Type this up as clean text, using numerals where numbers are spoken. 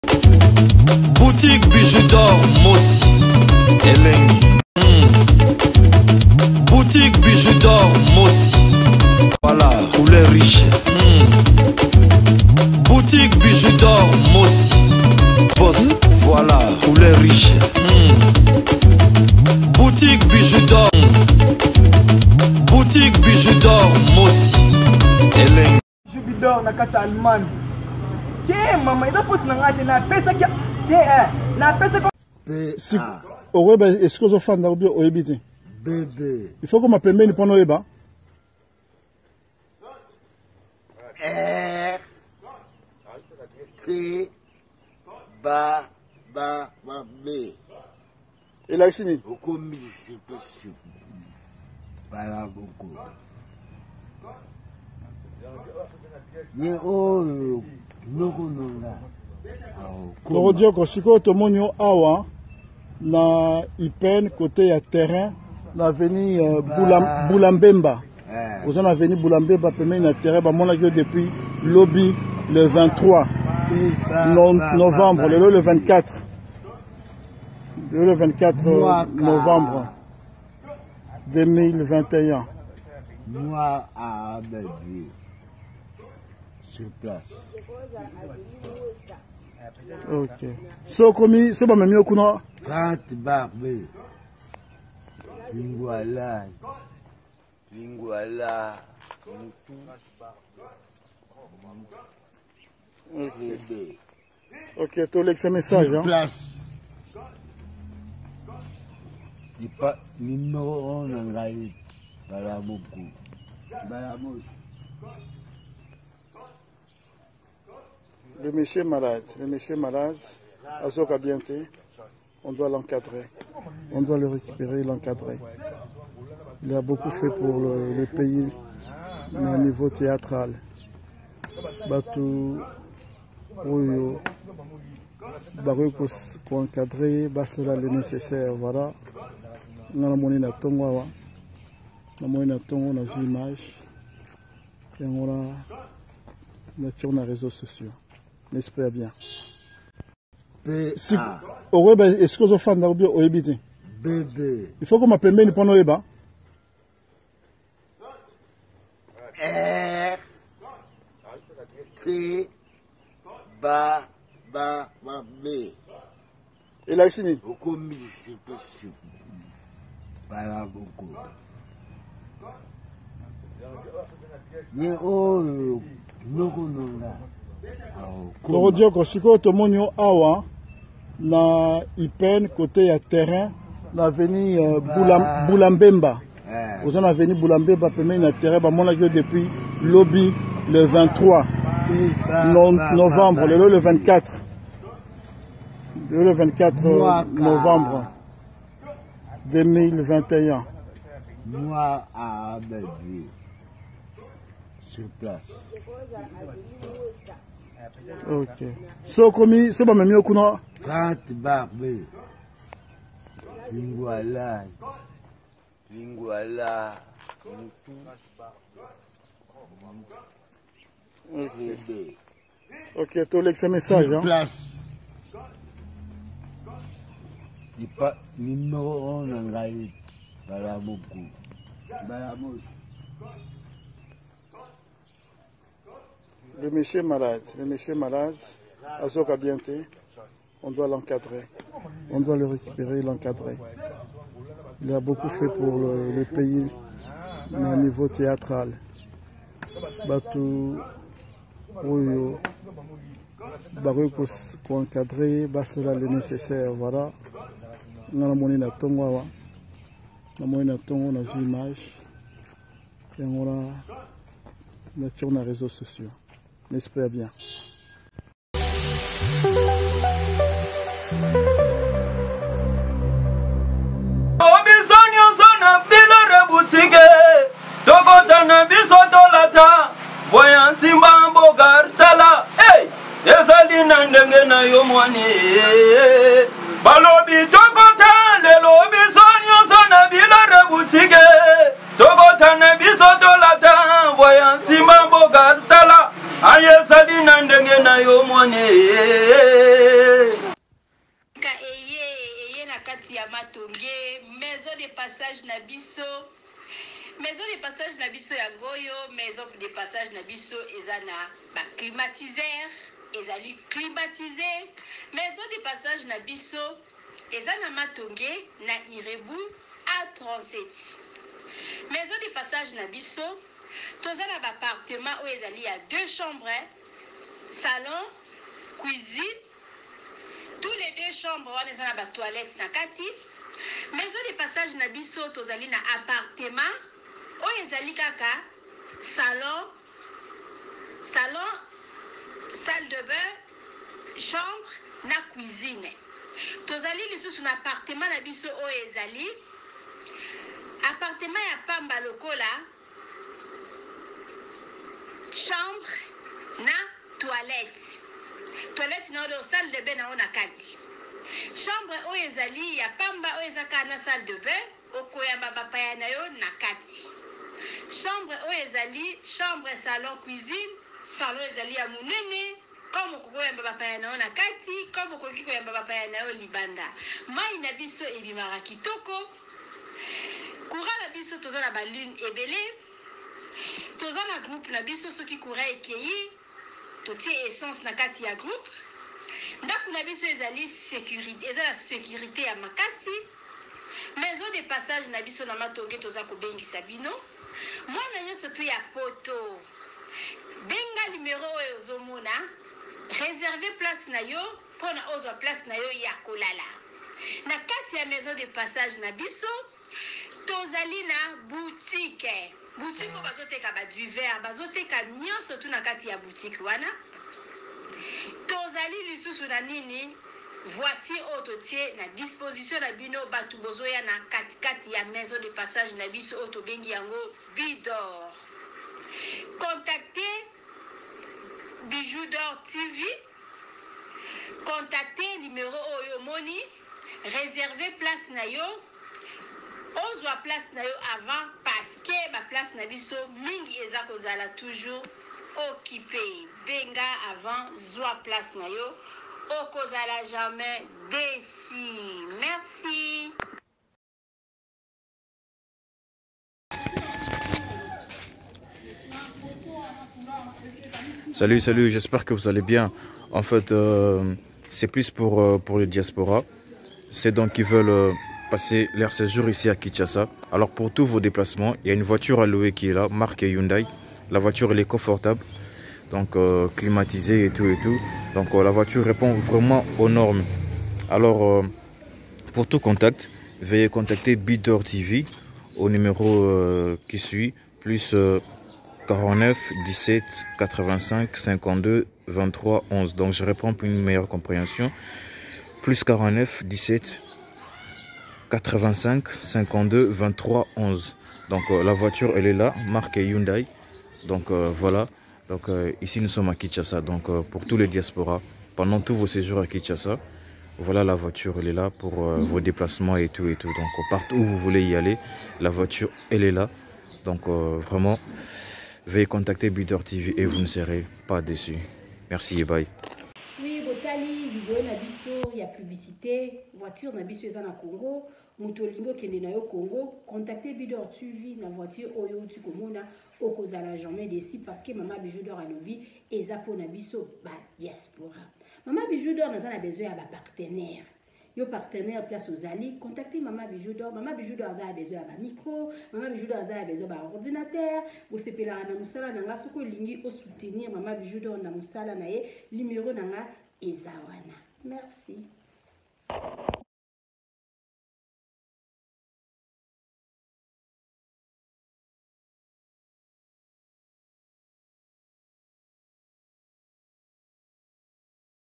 Boutique Bijou d'Or Mossi Elengi. Boutique Bijou d'Or Mossi. Voilà, couleur riche. Boutique Bijou d'Or Mossi. Boss, voilà, couleur riche. Boutique Bijou d'Or. Boutique Bijou d'Or Mossi Elengi. Bijou d'Or na kata Allemagne. Mama, il faut que na pesa que na pesa si Oreba est-ce que vous faites d'arbio au ebité bébé il faut que ma pembeni pendant eba T ba b et là ici au commis c'est possible para beaucoup ni oh Korodioko siko tomonyo awa na Ipen côté ya terrain na avenue Boulambemba. Vous en avenue Boulambemba pemeni na terrain ba mona depuis lobby le 23 novembre le 24 novembre 2021 moi à Belgique sur place. Ok. So komi so ba memio kuna 30 barbe. Lingwala. Ok, tu lis ce message hein. Place. Il pas numéro 1 en raï. Bala beaucoup. Bala mouche. Le monsieur est malade, Azoka Bienté, on doit l'encadrer, on doit le récupérer, l'encadrer. Il a beaucoup fait pour le pays au niveau théâtral. Batou, Oyo, Barou pour encadrer, cela le nécessaire, voilà. On a monnaie na tongo, on a vu l'image, et on a sur les réseaux sociaux. N'espère bien. Si Oreba est-ce que vous faites d'arbio au ebité bébé il faut que ma pembeni pendant eba T ba b et là ici au commis c'est possible para beaucoup ni oh Korodioko siko tomonyo awa na Ipen côté ya terrain na avenue Boulambemba. Vous en avenue Boulambemba pemeni na terrain ba mona depuis lobby le 23 novembre le 24 novembre 2021 moi à Belgique sur place. Ok. So komi so ba memio kuna 30 barbe. Lingwala. Ok, tu lis ce message hein. Place. Il pas numéro 1 en raï. Bala beaucoup. Bala mouche. Le monsieur est malade, Azoka Bienté, on doit l'encadrer, on doit le récupérer, l'encadrer. Il a beaucoup fait pour le pays au niveau théâtral. Batou, Oyo, Barou pour encadrer, cela le nécessaire, voilà. On a monnaie na tongo, on a vu l'image, et on a sur les réseaux sociaux. N'espère bien. Voyant Simba Gartala, hey, Ezali Nandenge na Yomwani, Balobi Tokota, le lobby sonyo sona bila rebutige, Tokota na bisoto lata, voyant Simba Gartala, Aye sadina ndenge na yo mwane. Eye na kati ya matonge maison de passage na biso. Maison de passage na biso ya goyo, maison de passage na biso ezana ba climatiseur, ezali climatisé. Maison de passage na biso ezana matonge na Irebu A37. Maison de passage na biso tozana ba appartement où ezali ya 2 chambres, salon, cuisine. Tous les 2 chambres wana ezana ba toilette na kati. Maison de passage na biso tozali na appartement où ezali kaka salon, salle de bain, chambre na cuisine. Tozali lisusu na appartement na biso où ezali appartement ya pamba lokola chambre na toilette. Toilette na odo salle de bain na ona kati. Chambre où ezali ya pamba où ezaka na salle de bain okoyamba bapaya na yo na kati. Chambre où ezali chambre salon cuisine, salon ezali ya munene comme okoyamba bapaya na yo na kati, comme okoki koyamba bapaya na yo libanda. Mai na biso ebimaka kitoko. Courant na biso toza na ba lune ebele. Toza na groupe na biso soki courant ekeyi totie essence na kati ya groupe. Ndako na biso ezali sécurité, ezala sécurité ya makasi. Maison de passage na biso na matonge toza kobengisa bino. Mwana nyonso to ya poto. Benga numéro oyo ozomona. Réserver place na yo pona ozwa place na yo ya kolala. Na kati ya maison de passage na biso tozali na boutique. Boutique o bazoteka ba du verre, bazoteka nyonso tu na kati ya boutique wana. Tozali lisusu na nini voiture autotie na disposition na bino batu bozoya na kati ya maison de passage na biso auto bengi yango Bidor. Contactez Bijou d'Or TV. Contactez numéro oyo moni, réservez place na yo. Ozwa place na yo avant parce que ba place na biso mingi eza kozala toujours occupé. Benga avant zwa place na yo. Okozala jamais déçu. Merci. Salut, j'espère que vous allez bien. En fait, c'est plus pour les diasporas. C'est donc qui veulent passer leur séjour ici à Kinshasa. Alors pour tous vos déplacements, il y a une voiture à louer qui est là, marque Hyundai. La voiture elle est confortable, donc climatisée et tout. Donc la voiture répond vraiment aux normes. Alors pour tout contact, veuillez contacter Bidor TV au numéro qui suit, plus 49 17 85 52 23 11. Donc je réponds pour une meilleure compréhension. Plus 49 17 85 52 23 11. Donc la voiture elle est là, marque Hyundai. Donc voilà. Donc ici nous sommes à Kinshasa. Donc pour tous les diasporas, pendant tous vos séjours à Kinshasa, voilà la voiture elle est là pour vos déplacements et tout. Donc partout où vous voulez y aller, la voiture elle est là. Donc vraiment, veuillez contacter Bidor TV et vous ne serez pas déçus. Merci et bye. Oui, Botali, vidéo na biso, il y a publicité, voiture na biso eza na Congo, motolingo kende na yo Congo, contactez Bidor TV na voiture oyo tu komona okozala jamais déçu parce que Maman Bijou d'Or alobi eza po na biso ba diaspora. Maman Bijou d'Or naza na besoin ya ba partenaire. Yo partenaire place aux alliés, contactez Maman Bijou d'Or. Maman Bijou d'Or a besoin de micro, Maman Bijou d'Or a besoin d'ordinateur. Vous sepelez na musala nanga soko lingi au soutenir Maman Bijou d'Or na musala na ye numéro nanga ezawana. Merci.